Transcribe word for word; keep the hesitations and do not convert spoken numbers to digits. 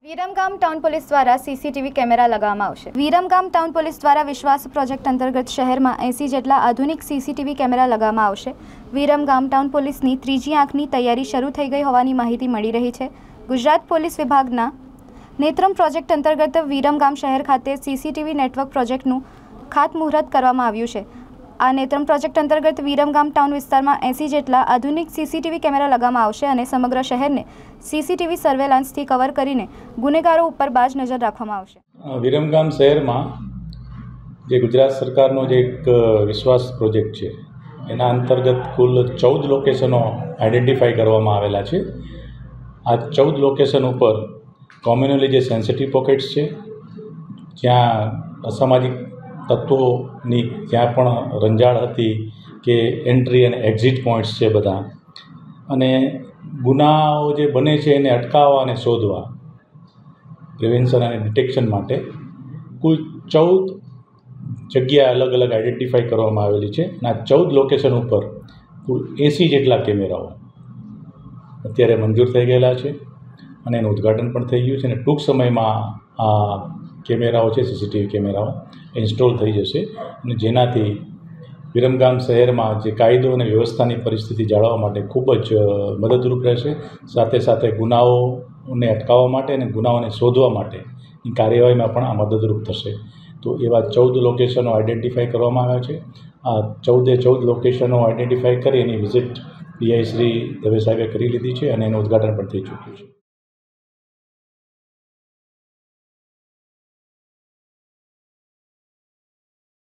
Viramgam town police દ્વારા CCTV camera લગાવવામાં આવશે। વિરમગામ ટાઉન પોલીસ દ્વારા વિશ્વાસ પ્રોજેક્ટ અંતર્ગત શહેરમાં એંસી જેટલા આધુનિક સીસીટીવી કેમેરા લગાવવામાં આવશે। વિરમગામ ટાઉન પોલીસની ત્રીજી આંખની તૈયારી શરૂ થઈ ગઈ હોવાની માહિતી મળી રહી છે। ગુજરાત પોલીસ વિભાગના નેત્રમ પ્રોજેક્ટ અંતર્ગત વિરમગામ શહેર ખાતે સીસીટીવી નેટવર્ક પ્રોજેક્ટનું ખાતમુહૂર્ત કરવામાં આવ્યું છે। આ નેત્રમ પ્રોજેક્ટ અંતર્ગત વિરમગામ ટાઉન વિસ્તારમાં એંસી જેટલા આધુનિક સીસીટીવી કેમેરા લગાવવામાં આવશે અને સમગ્ર શહેરને સીસીટીવી સર્વેલન્સથી કવર કરીને ગુનેગારો ઉપર બાજ નજર રાખવામાં આવશે। વિરમગામ શહેરમાં જે ગુજરાત સરકારનો જે એક વિશ્વાસ પ્રોજેક્ટ છે એના અંતર્ગત કુલ ચૌદ લોકેશનો આઈડેન્ટિફાઈ કરવામાં આવેલા છે। આ ચૌદ લોકેશન ઉપર કોમ્યુનલી જે સેન્સિટિવ પોકેટ્સ છે, જ્યાં અસામાજિક તત્વોની જ્યાં પણ રંજાડ હતી કે એન્ટ્રી અને એક્ઝિટ પોઈન્ટ્સ છે બધા, અને ગુનાઓ જે બને છે એને અટકાવવા અને શોધવા, પ્રિવેન્શન અને ડિટેક્શન માટે કુલ ચૌદ જગ્યા અલગ અલગ આઈડેન્ટિફાઈ કરવામાં આવેલી છે। અને આ ચૌદ લોકેશન ઉપર કુલ એંસી જેટલા કેમેરાઓ અત્યારે મંજૂર થઈ ગયેલા છે અને એનું ઉદ્ઘાટન પણ થઈ ગયું છે અને ટૂંક સમયમાં આ કેમેરાઓ છે, સીસીટીવી કેમેરાઓ ઇન્સ્ટોલ થઈ જશે અને જેનાથી વિરમગામ શહેરમાં જે કાયદો અને વ્યવસ્થાની પરિસ્થિતિ જાળવવા માટે ખૂબ જ મદદરૂપ રહેશે। સાથે સાથે ગુનાઓને અટકાવવા માટે અને ગુનાઓને શોધવા માટેની કાર્યવાહીમાં પણ આ મદદરૂપ થશે। તો એવા ચૌદ લોકેશનો આઈડેન્ટિફાઈ કરવામાં આવ્યા છે। આ ચૌદે ચૌદ લોકેશનો આઈડેન્ટિફાઈ કરી એની વિઝિટ પીઆઈ શ્રી દવે સાહેબે કરી લીધી છે અને એનું ઉદ્ઘાટન પણ થઈ ચૂક્યું છે।